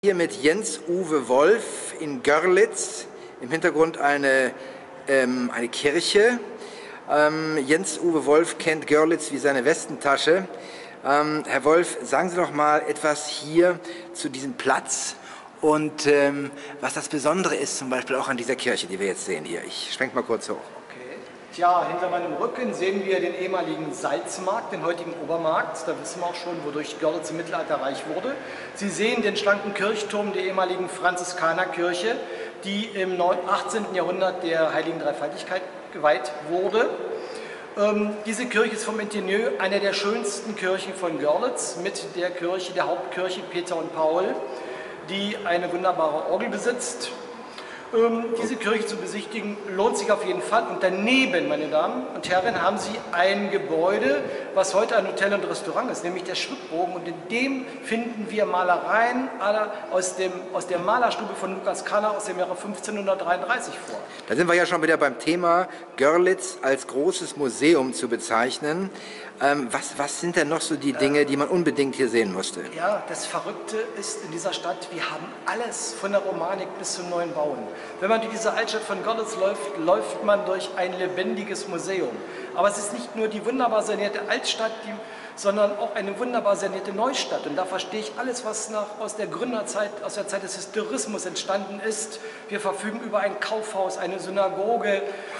Hier mit Jens-Uwe Wolf in Görlitz, im Hintergrund eine Kirche. Jens-Uwe Wolf kennt Görlitz wie seine Westentasche. Herr Wolf, sagen Sie doch mal etwas hier zu diesem Platz und was das Besondere ist, zum Beispiel auch an dieser Kirche, die wir jetzt sehen hier. Ich schwenke mal kurz hoch. Tja, hinter meinem Rücken sehen wir den ehemaligen Salzmarkt, den heutigen Obermarkt. Da wissen wir auch schon, wodurch Görlitz im Mittelalter reich wurde. Sie sehen den schlanken Kirchturm der ehemaligen Franziskanerkirche, die im 18. Jahrhundert der Heiligen Dreifaltigkeit geweiht wurde. Diese Kirche ist vom Interieur eine der schönsten Kirchen von Görlitz mit der Kirche, der Hauptkirche Peter und Paul, die eine wunderbare Orgel besitzt. Diese Kirche zu besichtigen lohnt sich auf jeden Fall. Und daneben, meine Damen und Herren, haben Sie ein Gebäude, was heute ein Hotel und Restaurant ist, nämlich der Schwibbogen. Und in dem finden wir Malereien aus der Malerstube von Lukas Kanner aus dem Jahre 1533 vor. Da sind wir ja schon wieder beim Thema Görlitz als großes Museum zu bezeichnen. Was sind denn noch so die Dinge, die man unbedingt hier sehen musste? Ja, das Verrückte ist in dieser Stadt, wir haben alles von der Romanik bis zum neuen Bauen. Wenn man durch diese Altstadt von Görlitz läuft, läuft man durch ein lebendiges Museum. Aber es ist nicht nur die wunderbar sanierte Altstadt, sondern auch eine wunderbar sanierte Neustadt. Und da verstehe ich alles, was aus der Gründerzeit, aus der Zeit des Historismus entstanden ist. Wir verfügen über ein Kaufhaus, eine Synagoge,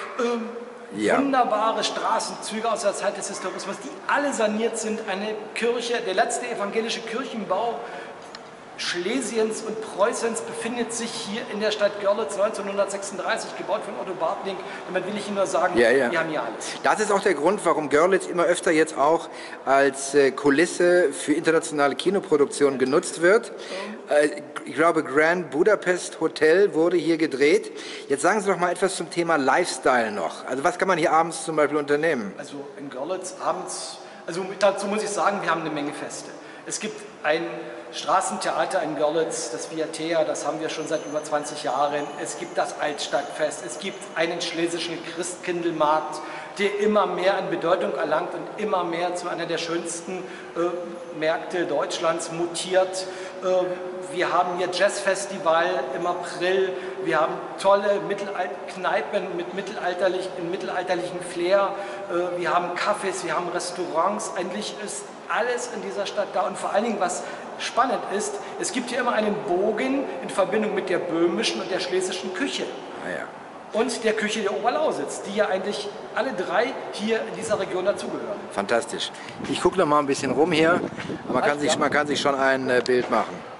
wunderbare Straßenzüge aus der Zeit des Historismus, die alle saniert sind. Eine Kirche, der letzte evangelische Kirchenbau Schlesiens und Preußens befindet sich hier in der Stadt Görlitz 1936, gebaut von Otto Bartling. Damit will ich Ihnen nur sagen, wir haben hier alles. Das ist auch der Grund, warum Görlitz immer öfter jetzt auch als Kulisse für internationale Kinoproduktionen genutzt wird. Ich glaube, Grand Budapest Hotel wurde hier gedreht. Jetzt sagen Sie doch mal etwas zum Thema Lifestyle noch. Also was kann man hier abends zum Beispiel unternehmen? Also in Görlitz abends, dazu muss ich sagen, wir haben eine Menge Feste. Es gibt ein Straßentheater in Görlitz, das Viatea, das haben wir schon seit über 20 Jahren. Es gibt das Altstadtfest, es gibt einen schlesischen Christkindlmarkt, der immer mehr an Bedeutung erlangt und immer mehr zu einer der schönsten Märkte Deutschlands mutiert. Wir haben hier Jazzfestival im April, wir haben tolle Kneipen mit mittelalterlichen Flair, wir haben Cafés, wir haben Restaurants. Eigentlich ist alles in dieser Stadt da und vor allen Dingen, was spannend ist, es gibt hier immer einen Bogen in Verbindung mit der böhmischen und der schlesischen Küche. Und der Küche der Oberlausitz, die ja eigentlich alle drei hier in dieser Region dazugehören. Fantastisch. Ich gucke noch mal ein bisschen rum hier, man kann sich schon ein Bild machen.